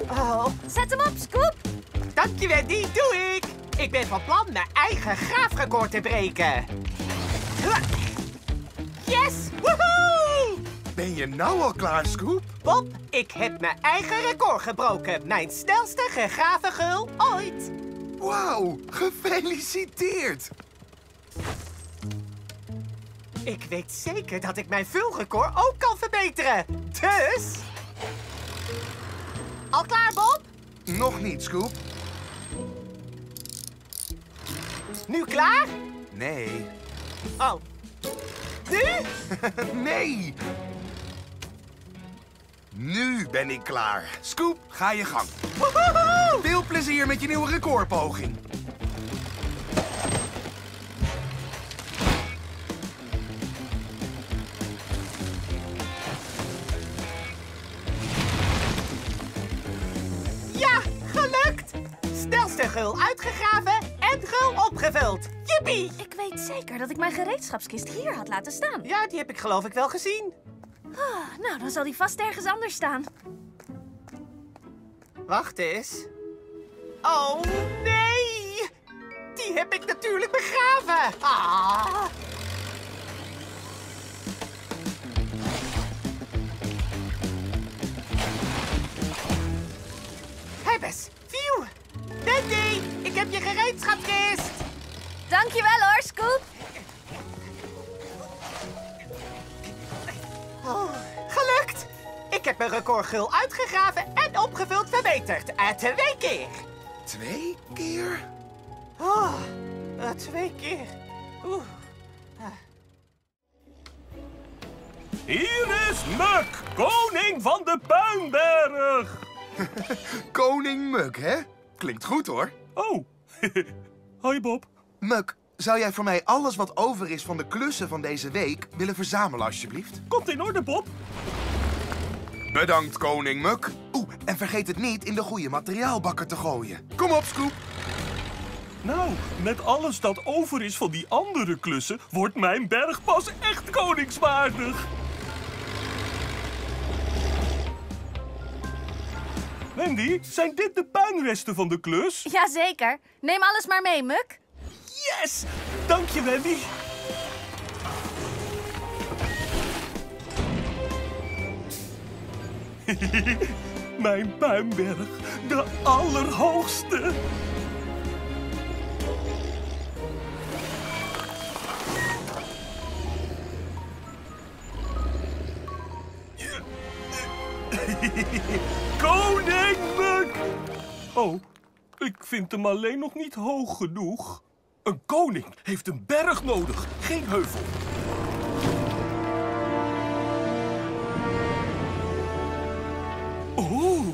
Oh. Zet hem op, Scoop. Dank je, Wendy. Doe ik. Ik ben van plan mijn eigen graafrecord te breken. Yes! Woehoe! Ben je nou al klaar, Scoop? Bob, ik heb mijn eigen record gebroken. Mijn snelste gegraven geul ooit. Wauw, gefeliciteerd! Ik weet zeker dat ik mijn vulrecord ook kan verbeteren. Dus... Al klaar, Bob? Nog niet, Scoop. Nu klaar? Nee. Oh. Nu? Nee! Nu ben ik klaar. Scoop, ga je gang. Woehoe! Veel plezier met je nieuwe recordpoging. Ja, gelukt! Snelste geul uitgegraven en geul opgevuld. Jippie! Ik weet zeker dat ik mijn gereedschapskist hier had laten staan. Ja, die heb ik geloof ik wel gezien. Nou, dan zal die vast ergens anders staan. Wacht eens. Oh, nee! Die heb ik natuurlijk begraven. Ah. Hebbes, phew! Wendy, ik heb je gereedschapskist. Dankjewel hoor, Scoop. Oh, gelukt! Ik heb mijn record gul uitgegraven en opgevuld verbeterd. 2 keer. 2 keer? Oh, 2 keer. Oeh. Hier is Muk, koning van de Puinberg. Koning Muk, hè? Klinkt goed, hoor. Oh, hoi Bob. Muk, zou jij voor mij alles wat over is van de klussen van deze week willen verzamelen, alsjeblieft? Komt in orde, Bob. Bedankt, koning Muk. Oeh, en vergeet het niet in de goede materiaalbakker te gooien. Kom op, Scoop. Nou, met alles dat over is van die andere klussen, wordt mijn berg pas echt koningswaardig. Wendy, zijn dit de puinresten van de klus? Jazeker. Neem alles maar mee, Muk. Yes! Dank je, Wendy. Mijn puinberg, de allerhoogste. Koning Muk! Oh, ik vind hem alleen nog niet hoog genoeg. Een koning heeft een berg nodig, geen heuvel. Oeh.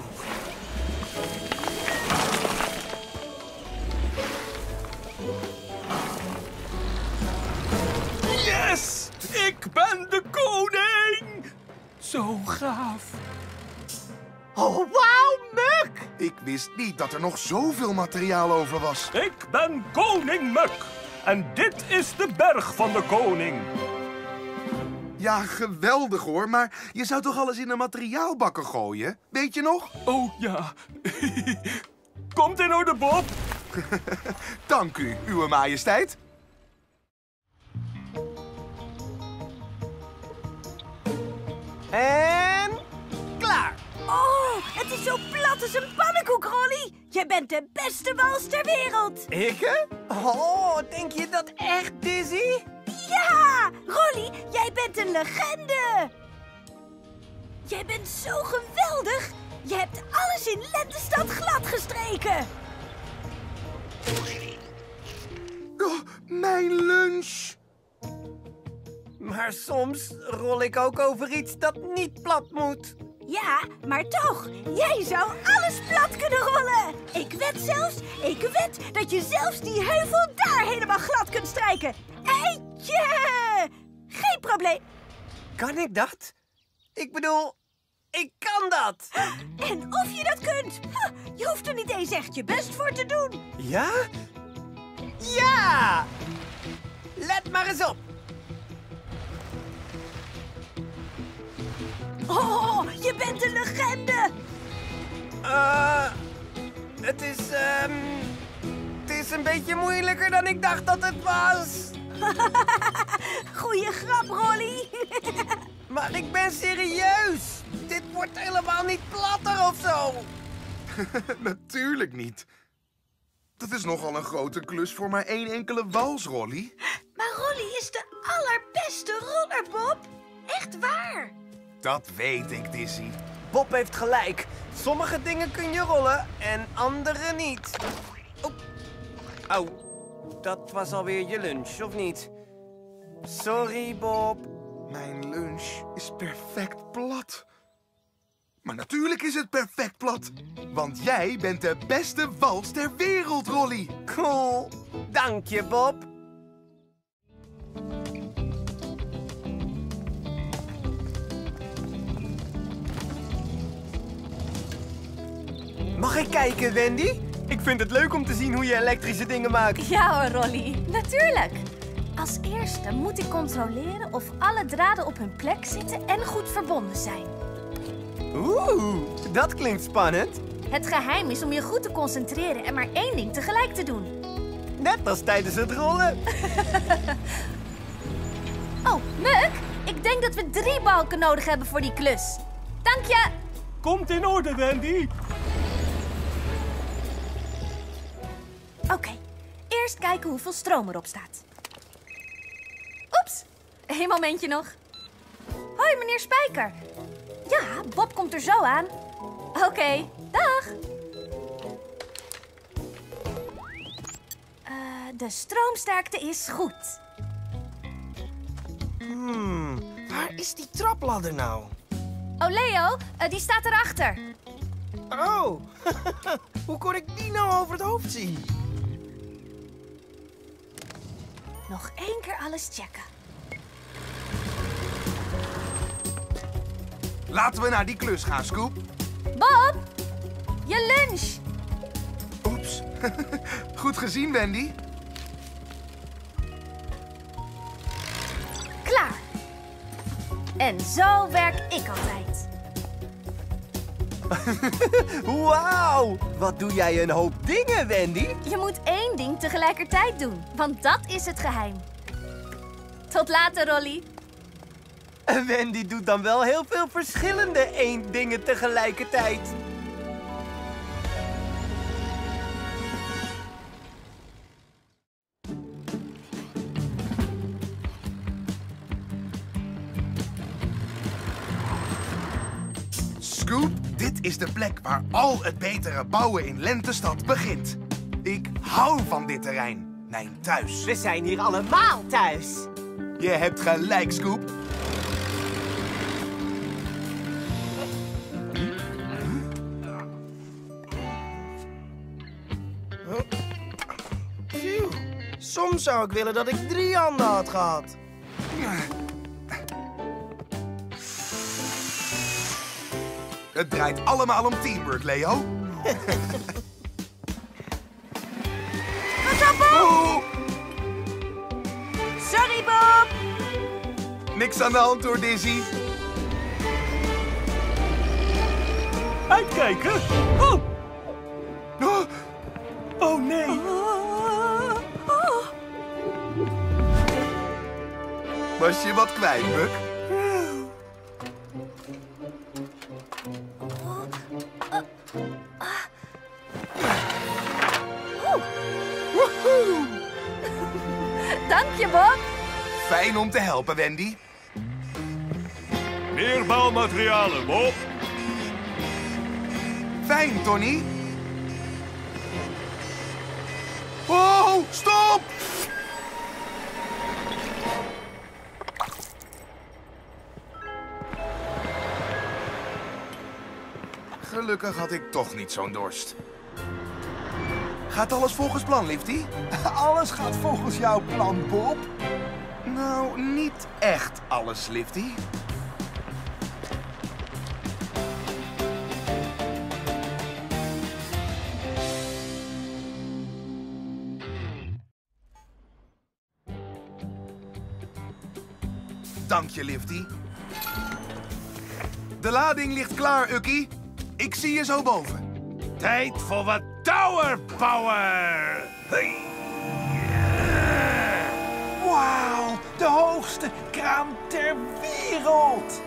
Yes! Ik ben de koning! Zo gaaf. Oh, wauw, Muk! Ik wist niet dat er nog zoveel materiaal over was. Ik ben koning Muk. En dit is de berg van de koning. Ja, geweldig hoor, maar je zou toch alles in een materiaalbakker gooien? Weet je nog? Oh ja. Komt in orde, Bob. Dank u, uwe majesteit. En... klaar. Oh, het is zo plat als een pannenkoek, Rolly. Jij bent de beste wals ter wereld. Ik, hè? Oh, denk je dat echt, Dizzy? Ja, Rolly, jij bent een legende. Jij bent zo geweldig. Je hebt alles in Lendestad glad gestreken. Oh, mijn lunch. Maar soms rol ik ook over iets dat niet plat moet. Ja, maar toch, jij zou alles plat kunnen rollen. Ik wed dat je zelfs die heuvel daar helemaal glad kunt strijken. Eitje! Geen probleem. Kan ik dat? Ik bedoel, ik kan dat. En of je dat kunt. Je hoeft er niet eens echt je best voor te doen. Ja? Ja! Let maar eens op. Oh, je bent een legende. Het is een beetje moeilijker dan ik dacht dat het was. Goeie grap, Rolly. Maar ik ben serieus. Dit wordt helemaal niet platter of zo. Natuurlijk niet. Dat is nogal een grote klus voor maar één enkele wals, Rolly. Maar Rolly is de allerbeste roller, Bob. Echt waar. Dat weet ik, Dizzy. Bob heeft gelijk. Sommige dingen kun je rollen en andere niet. Oh, dat was alweer je lunch, of niet? Sorry, Bob. Mijn lunch is perfect plat. Maar natuurlijk is het perfect plat. Want jij bent de beste wals ter wereld, Rolly. Cool. Dank je, Bob. Mag ik kijken, Wendy? Ik vind het leuk om te zien hoe je elektrische dingen maakt. Ja hoor, Rolly. Natuurlijk. Als eerste moet ik controleren of alle draden op hun plek zitten en goed verbonden zijn. Oeh, dat klinkt spannend. Het geheim is om je goed te concentreren en maar één ding tegelijk te doen. Net als tijdens het rollen. Oh, Muk, ik denk dat we 3 balken nodig hebben voor die klus. Dank je. Komt in orde, Wendy. Oké, eerst kijken hoeveel stroom erop staat. Oeps, een momentje nog. Hoi, meneer Spijker. Ja, Bob komt er zo aan. Oké, dag. De stroomsterkte is goed. Waar is die trapladder nou? Oh, Leo, die staat erachter. Oh, hoe kon ik die nou over het hoofd zien? Nog 1 keer alles checken. Laten we naar die klus gaan, Scoop. Bob, je lunch. Oeps. Goed gezien, Wendy. Klaar. En zo werk ik altijd. Wauw, wat doe jij een hoop dingen, Wendy? Je moet 1 ding tegelijkertijd doen, want dat is het geheim. Tot later, Rolly. En Wendy doet dan wel heel veel verschillende dingen tegelijkertijd. Scoop, dit is de plek waar al het betere bouwen in Lentestad begint. Ik hou van dit terrein. Mijn thuis. We zijn hier allemaal thuis. Je hebt gelijk, Scoop. Phew. Soms zou ik willen dat ik 3 handen had gehad. Het draait allemaal om teamwork, Leo. Pas op, Bob! Oeh, Sorry, Bob. niks aan de hand hoor, Dizzy. Uitkijken. Oh, Oh, oh nee. was je wat kwijt, Buck? Woehoe! Dank je, Bob. Fijn om te helpen, Wendy. Meer bouwmaterialen, Bob. Fijn, Tony. Oh, stop! Gelukkig had ik toch niet zo'n dorst. Gaat alles volgens plan, Lifty? Alles gaat volgens jouw plan, Bob. Nou, niet echt alles, Lifty. Dank je, Lifty. De lading ligt klaar, Ukkie. Ik zie je zo boven. Tijd voor wat Tower Power! Wauw, de hoogste kraan ter wereld.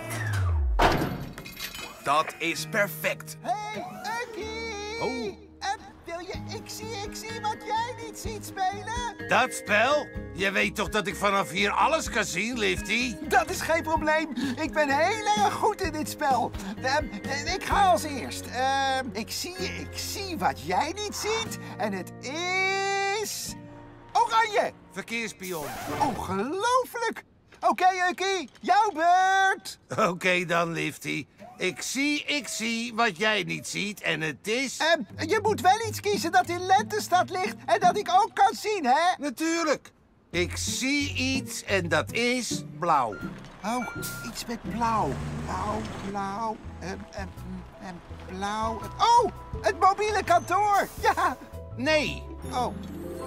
Dat is perfect. Hey, Ukkie! Oh. Wil je ik zie wat jij niet ziet spelen? Dat spel? Je weet toch dat ik vanaf hier alles kan zien, Lifty? Dat is geen probleem. Ik ben heel erg goed in dit spel. Ik ga als eerst. Ik zie wat jij niet ziet. En het is... oranje. Verkeerspion. Ongelooflijk. Oké, Ukkie, jouw beurt. Oké dan, Lifty. Ik zie wat jij niet ziet en het is... Je moet wel iets kiezen dat in lentestad ligt en dat ik ook kan zien, hè? Natuurlijk. Ik zie iets en dat is blauw. Oh, iets met blauw. Blauw. Blauw. Oh, het mobiele kantoor. Ja. Nee. Oh.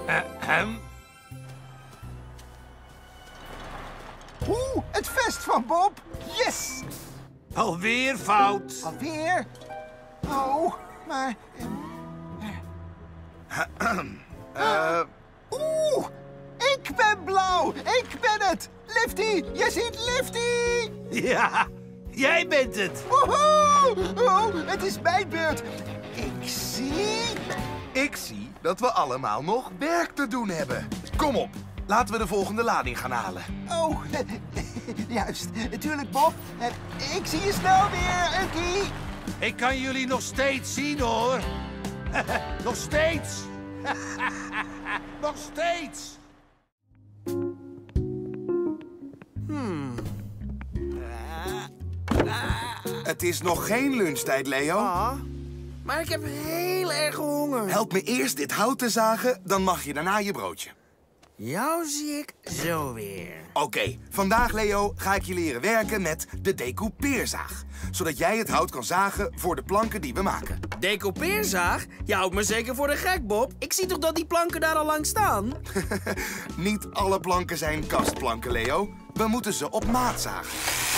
Het vest van Bob. Yes. Alweer fout. Alweer? Oh, maar... ik ben blauw. Ik ben het. Lifty, je ziet Lifty. Ja, jij bent het. Woehoe! Oh, het is mijn beurt. Ik zie dat we allemaal nog werk te doen hebben. Kom op, laten we de volgende lading gaan halen. Oh, juist. Natuurlijk, Bob. Ik zie je snel weer, Ukkie. Ik kan jullie nog steeds zien, hoor. Nog steeds. Nog steeds. Het is nog geen lunchtijd, Leo. Maar ik heb heel erg honger. Help me eerst dit hout te zagen, dan mag je daarna je broodje. Jou zie ik zo weer. Oké, vandaag, Leo, ga ik je leren werken met de decoupeerzaag. Zodat jij het hout kan zagen voor de planken die we maken. Decoupeerzaag? Je houdt me zeker voor de gek, Bob. Ik zie toch dat die planken daar al lang staan? Niet alle planken zijn kastplanken, Leo. We moeten ze op maat zagen.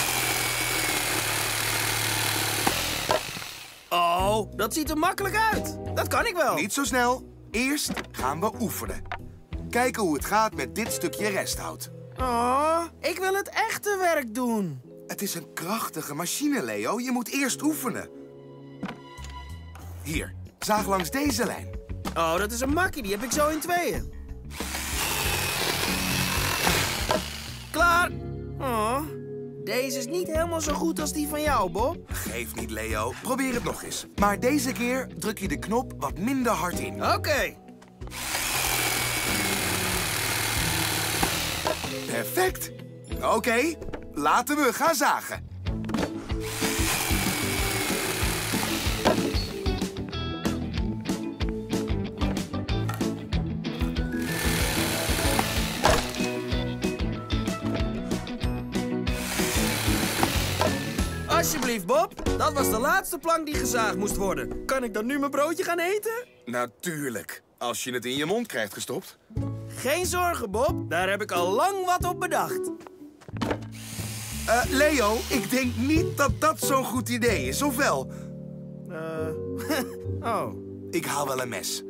Oh, dat ziet er makkelijk uit. Dat kan ik wel. Niet zo snel. Eerst gaan we oefenen. Kijken hoe het gaat met dit stukje resthout. Oh, ik wil het echte werk doen. Het is een krachtige machine, Leo. Je moet eerst oefenen. Hier, zaag langs deze lijn. Oh, dat is een makkie. Die heb ik zo in tweeën. Klaar. Oh, deze is niet helemaal zo goed als die van jou, Bob. Geef niet, Leo. Probeer het nog eens. Maar deze keer druk je de knop wat minder hard in. Oké. Perfect. Oké, laten we gaan zagen. Alsjeblieft, Bob. Dat was de laatste plank die gezaagd moest worden. Kan ik dan nu mijn broodje gaan eten? Natuurlijk. Als je het in je mond krijgt gestopt. Geen zorgen, Bob. Daar heb ik al lang wat op bedacht. Leo, ik denk niet dat dat zo'n goed idee is, of wel? Oh. Ik haal wel een mes.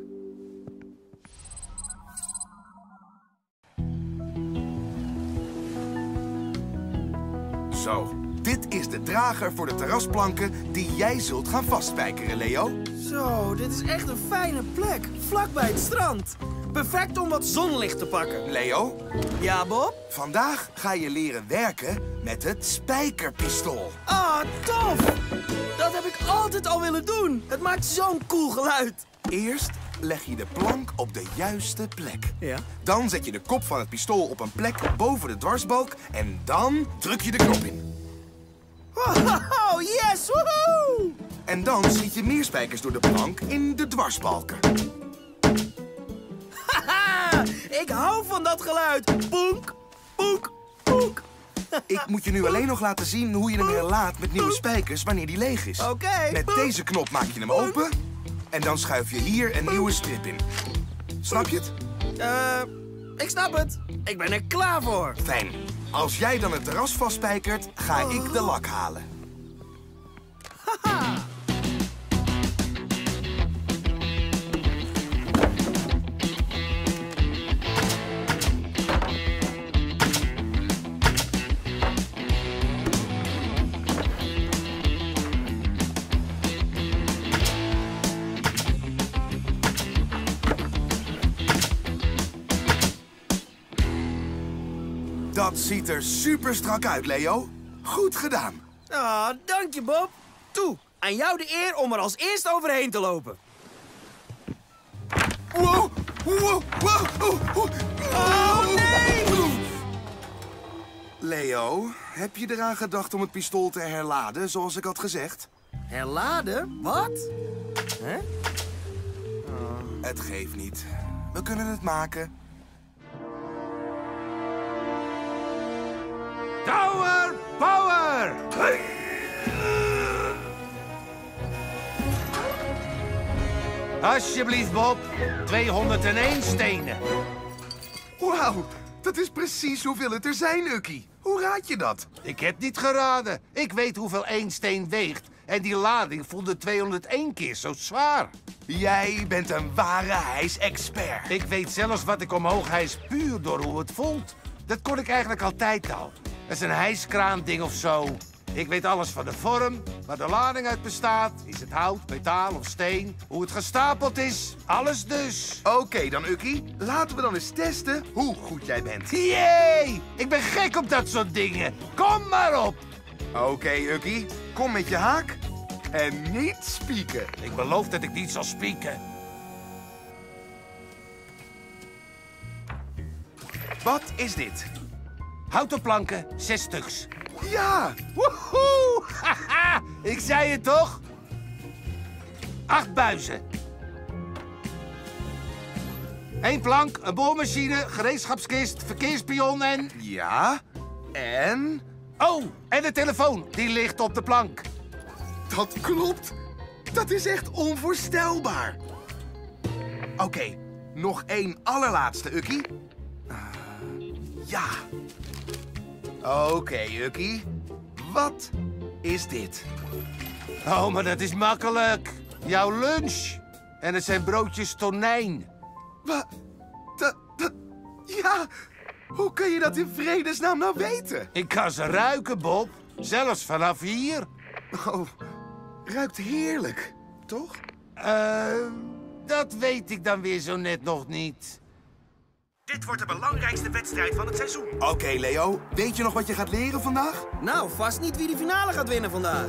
Zo, dit is de drager voor de terrasplanken die jij zult gaan vastspijkeren, Leo. Zo, dit is echt een fijne plek. Vlakbij het strand. Perfect om wat zonlicht te pakken. Leo, Ja, Bob? vandaag ga je leren werken met het spijkerpistool. Ah, tof! Dat heb ik altijd al willen doen. Het maakt zo'n cool geluid. Eerst leg je de plank op de juiste plek. Ja. Dan zet je de kop van het pistool op een plek boven de dwarsbalk en dan druk je de knop in. Oh, yes! Woehoe! En dan schiet je meer spijkers door de plank in de dwarsbalken. Haha! Ik hou van dat geluid. Poenk, poenk, poenk. Ik moet je nu alleen nog laten zien hoe je hem weer laat met nieuwe spijkers wanneer die leeg is. Oké. Met deze knop maak je hem open en dan schuif je hier een nieuwe strip in. Snap je het? Ik snap het. Ik ben er klaar voor. Fijn. Als jij dan het terras vastspijkert, ga ik de lak halen. Ziet er super strak uit, Leo. Goed gedaan. Ah, dank je, Bob. Toe, aan jou de eer om er als eerste overheen te lopen. Wow, wow, wow, Oh, nee! Leo, heb je eraan gedacht om het pistool te herladen, zoals ik had gezegd? Herladen? Wat? Hè? Het geeft niet. We kunnen het maken. Tower Power! Alsjeblieft, Bob. 201 stenen. Wauw, dat is precies hoeveel het er zijn, Ukkie. Hoe raad je dat? Ik heb niet geraden. Ik weet hoeveel 1 steen weegt. En die lading voelde 201 keer zo zwaar. Jij bent een ware hijsexpert. Ik weet zelfs wat ik omhoog hijs puur door hoe het voelt. Dat kon ik eigenlijk altijd al. Dat is een hijskraan-ding of zo. Ik weet alles van de vorm, waar de lading uit bestaat. Is het hout, metaal of steen? Hoe het gestapeld is. Alles dus. Oké dan, Ukkie. Laten we dan eens testen hoe goed jij bent. Jee! Ik ben gek op dat soort dingen. Kom maar op. Oké, Ukkie. Kom met je haak. En niet spieken. Ik beloof dat ik niet zal spieken. Wat is dit? Houten planken, 6 stuks. Ja! Woehoe! Haha! Ik zei het toch? 8 buizen. 1 plank, een boormachine, gereedschapskist, verkeerspion en... Ja? En? Oh, en de telefoon. Die ligt op de plank. Dat klopt. Dat is echt onvoorstelbaar. Oké, nog één allerlaatste, Ukkie. Ja. Oké, Ukkie. Wat is dit? Oh, maar dat is makkelijk. Jouw lunch. En het zijn broodjes tonijn. Wat? Ja, hoe kun je dat in vredesnaam nou weten? Ik kan ze ruiken, Bob. Zelfs vanaf hier. Oh, ruikt heerlijk, toch? Dat weet ik dan weer zo net nog niet. Dit wordt de belangrijkste wedstrijd van het seizoen. Oké, Leo. Weet je nog wat je gaat leren vandaag? Nou, vast niet wie de finale gaat winnen vandaag.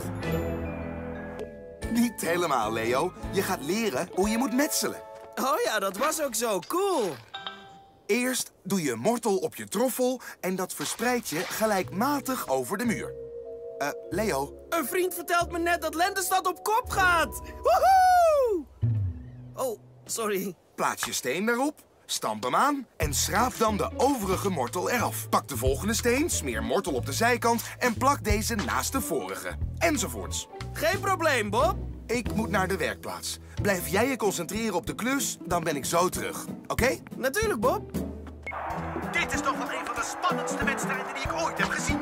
Niet helemaal, Leo. Je gaat leren hoe je moet metselen. Oh ja, dat was ook zo. Cool. Eerst doe je mortel op je troffel en dat verspreid je gelijkmatig over de muur. Leo. Een vriend vertelt me net dat Lentestad op kop gaat. Woehoe! Oh, sorry. Plaats je steen daarop, stamp hem aan en schraap dan de overige mortel eraf. Pak de volgende steen, smeer mortel op de zijkant en plak deze naast de vorige. Enzovoorts. Geen probleem, Bob. Ik moet naar de werkplaats. Blijf jij je concentreren op de klus, dan ben ik zo terug. Oké? Natuurlijk, Bob. Dit is toch wel een van de spannendste wedstrijden die ik ooit heb gezien.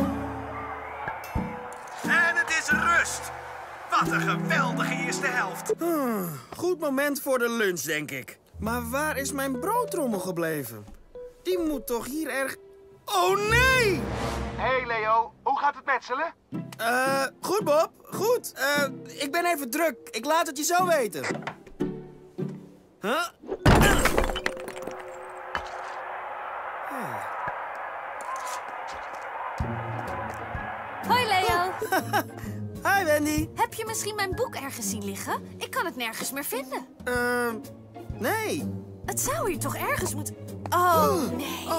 En het is rust. Wat een geweldige eerste helft. Goed moment voor de lunch, denk ik. Maar waar is mijn broodtrommel gebleven? Die moet toch hier erg... Oh, nee! Hey Leo, hoe gaat het metselen? Goed, Bob. Goed. Ik ben even druk. Ik laat het je zo weten. Huh? Hoi, Leo. Hi, Wendy. Heb je misschien mijn boek ergens zien liggen? Ik kan het nergens meer vinden. Nee. Het zou hier toch ergens moeten... Oh, nee.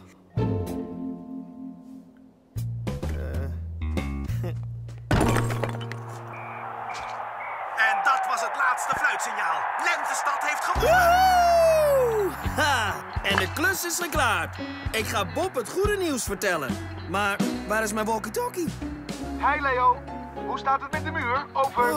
En dat was het laatste fluitsignaal. Lentestad heeft gewonnen. Woehoe! Ha! En de klus is geklaard. Ik ga Bob het goede nieuws vertellen. Maar waar is mijn walkie-talkie? Hi Leo, hoe staat het met de muur? Over.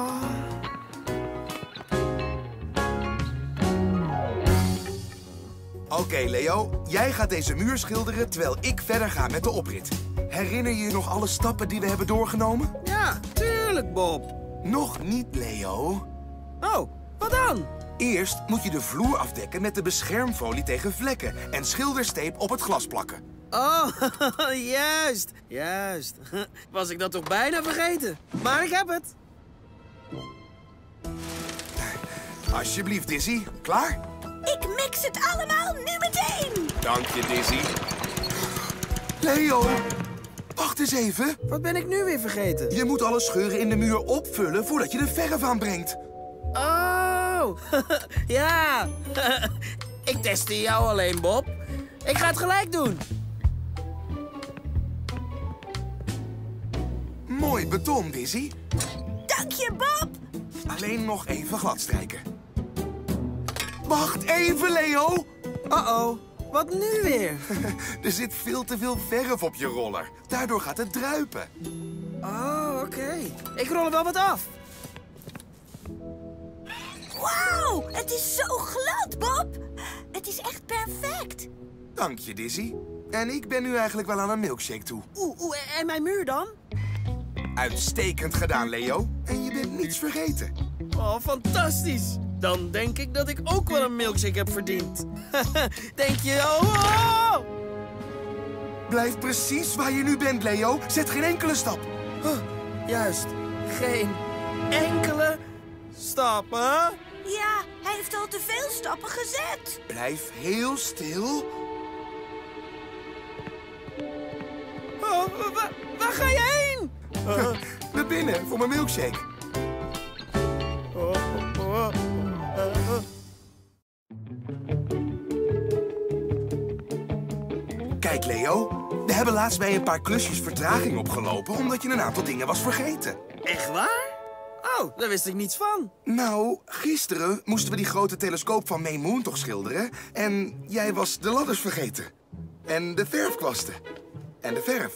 Oké, Leo, jij gaat deze muur schilderen terwijl ik verder ga met de oprit. Herinner je je nog alle stappen die we hebben doorgenomen? Ja, tuurlijk, Bob. Nog niet, Leo. Oh, wat dan? Eerst moet je de vloer afdekken met de beschermfolie tegen vlekken en schildersteep op het glas plakken. Oh, juist. Was ik dat toch bijna vergeten? Maar ik heb het. Alsjeblieft, Dizzy. Klaar? Ik mix het allemaal nu meteen. Dank je, Dizzy. Leo, wacht eens even. Wat ben ik nu weer vergeten? Je moet alle scheuren in de muur opvullen voordat je de verf aanbrengt. Oh, ja. Ik testte jou alleen, Bob. Ik ga het gelijk doen. Mooi beton, Dizzy. Dank je, Bob. Alleen nog even gladstrijken. Wacht even, Leo. Uh-oh, wat nu weer? Er zit veel te veel verf op je roller. Daardoor gaat het druipen. Oh, oké. Ik rol er wel wat af. Wauw, het is zo glad, Bob. Het is echt perfect. Dank je, Dizzy. En ik ben nu eigenlijk wel aan een milkshake toe. Oeh, en mijn muur dan? Uitstekend gedaan, Leo. En je bent niets vergeten. Oh, fantastisch. Dan denk ik dat ik ook wel een milkshake heb verdiend. Denk je, oh! Blijf precies waar je nu bent, Leo. Zet geen enkele stap. Juist, geen enkele stap, hè? Ja, hij heeft al te veel stappen gezet. Blijf heel stil. Oh, waar ga je heen? Naar binnen voor mijn milkshake. Kijk, Leo. We hebben laatst bij een paar klusjes vertraging opgelopen omdat je een aantal dingen was vergeten. Echt waar? Oh, daar wist ik niets van. Nou, gisteren moesten we die grote telescoop van May Moon toch schilderen. En jij was de ladders vergeten. En de verfkwasten. En de verf.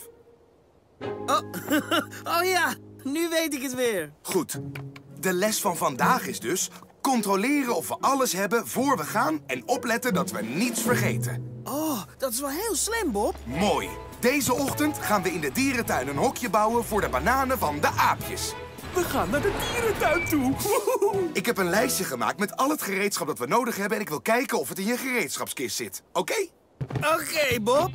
Oh ja, nu weet ik het weer. Goed. De les van vandaag is dus controleren of we alles hebben voor we gaan en opletten dat we niets vergeten. Oh, dat is wel heel slim, Bob. Mooi. Deze ochtend gaan we in de dierentuin een hokje bouwen voor de bananen van de aapjes. We gaan naar de dierentuin toe. Ik heb een lijstje gemaakt met al het gereedschap dat we nodig hebben en ik wil kijken of het in je gereedschapskist zit. Oké? Oké, Bob.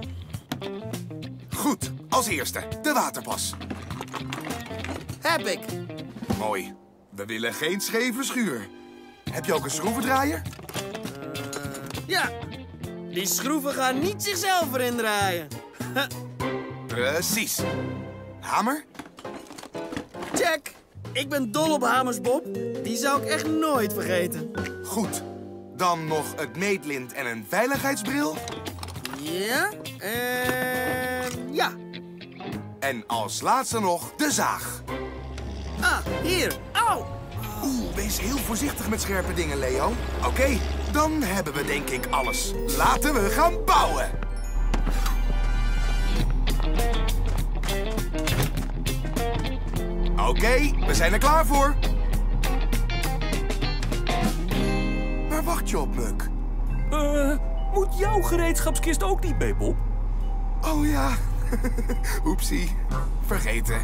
Goed. Als eerste, de waterpas. Heb ik. Mooi. We willen geen scheve schuur. Heb je ook een schroevendraaier? Ja. Die schroeven gaan niet zichzelf erin draaien. Precies. Hamer? Check. Ik ben dol op hamers, Bob. Die zou ik echt nooit vergeten. Goed. Dan nog het meetlint en een veiligheidsbril. Ja. Ja. En als laatste nog de zaag. Ah, hier. Au. Wees heel voorzichtig met scherpe dingen, Leo. Oké, dan hebben we denk ik alles. Laten we gaan bouwen. Oké, we zijn er klaar voor. Waar wacht je op, Muk? Moet jouw gereedschapskist ook niet mee, Bob? Oh ja. Oepsie. Vergeten.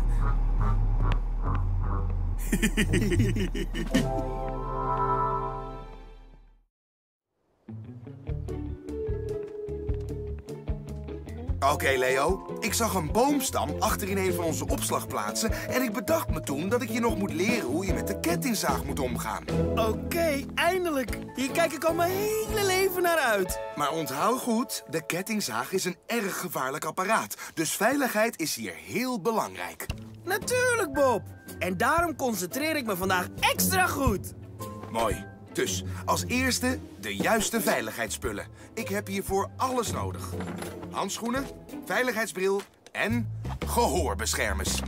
Oké, Leo. Ik zag een boomstam achter in een van onze opslagplaatsen en ik bedacht me toen dat ik je nog moet leren hoe je met de kettingzaag moet omgaan. Oké, eindelijk. Hier kijk ik al mijn hele leven naar uit. Maar onthoud goed, de kettingzaag is een erg gevaarlijk apparaat. Dus veiligheid is hier heel belangrijk. Natuurlijk, Bob. En daarom concentreer ik me vandaag extra goed. Mooi. Dus als eerste de juiste veiligheidsspullen. Ik heb hiervoor alles nodig. Handschoenen, veiligheidsbril en gehoorbeschermers.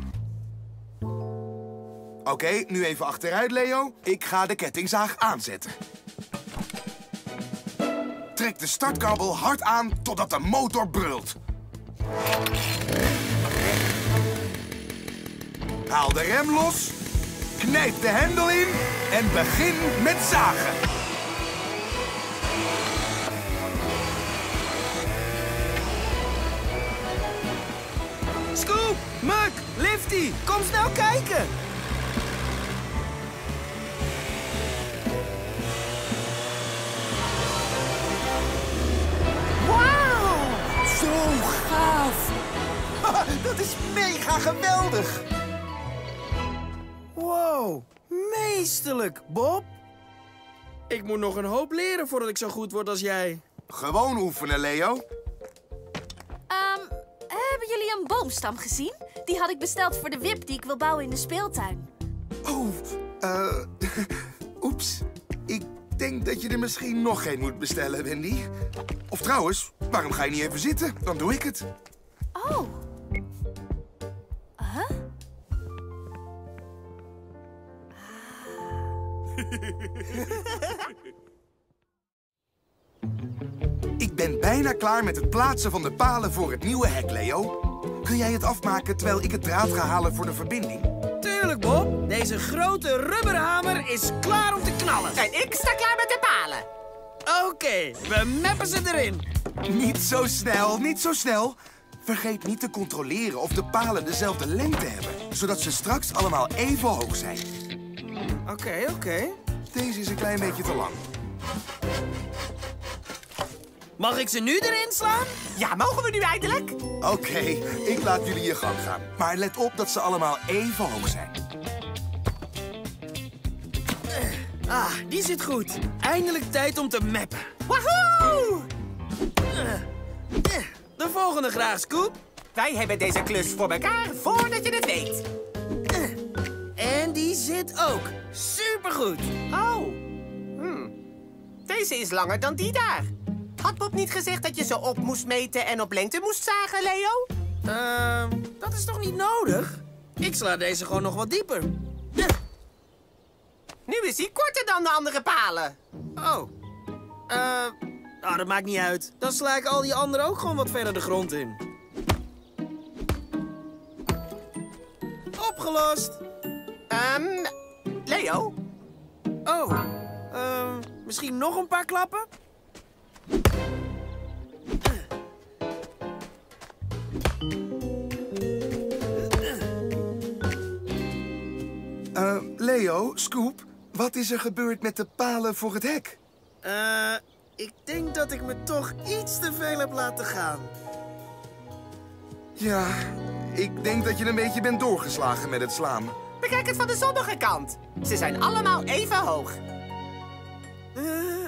Oké, nu even achteruit, Leo. Ik ga de kettingzaag aanzetten. Trek de startkabel hard aan totdat de motor brult. Haal de rem los. Knijp de hendel in en begin met zagen. Scoop, Muk, Lifty, kom snel kijken. Wauw! Zo gaaf. Dat is mega geweldig. Wow, meesterlijk, Bob. Ik moet nog een hoop leren voordat ik zo goed word als jij. Gewoon oefenen, Leo. Hebben jullie een boomstam gezien? Die had ik besteld voor de wip die ik wil bouwen in de speeltuin. Oh, oeps. Ik denk dat je er misschien nog geen moet bestellen, Wendy. Of trouwens, waarom ga je niet even zitten? Dan doe ik het. Oh. Huh? Ik ben bijna klaar met het plaatsen van de palen voor het nieuwe hek, Leo. Kun jij het afmaken terwijl ik het draad ga halen voor de verbinding? Tuurlijk, Bob. Deze grote rubberhamer is klaar om te knallen. En ik sta klaar met de palen. Oké, we mappen ze erin. Niet zo snel, niet zo snel. Vergeet niet te controleren of de palen dezelfde lengte hebben, zodat ze straks allemaal even hoog zijn. Oké. Deze is een klein beetje te lang. Mag ik ze nu erin slaan? Ja, mogen we nu eindelijk? Oké, ik laat jullie je gang gaan. Maar let op dat ze allemaal even hoog zijn. Die zit goed. Eindelijk tijd om te mappen. Wahoo! De volgende graag, Scoop. Wij hebben deze klus voor elkaar voordat je het weet. En die zit ook. Supergoed. Oh. Deze is langer dan die daar. Had Bob niet gezegd dat je ze op moest meten en op lengte moest zagen, Leo? Dat is toch niet nodig? Ik sla deze gewoon nog wat dieper. Nu is hij korter dan de andere palen. Oh. Dat maakt niet uit. Dan sla ik al die anderen ook gewoon wat verder de grond in. Opgelost. Leo? Oh. Misschien nog een paar klappen? Leo, Scoop, wat is er gebeurd met de palen voor het hek? Ik denk dat ik me toch iets te veel heb laten gaan. Ja, ik denk dat je een beetje bent doorgeslagen met het slaan. Bekijk het van de zonnige kant. Ze zijn allemaal even hoog.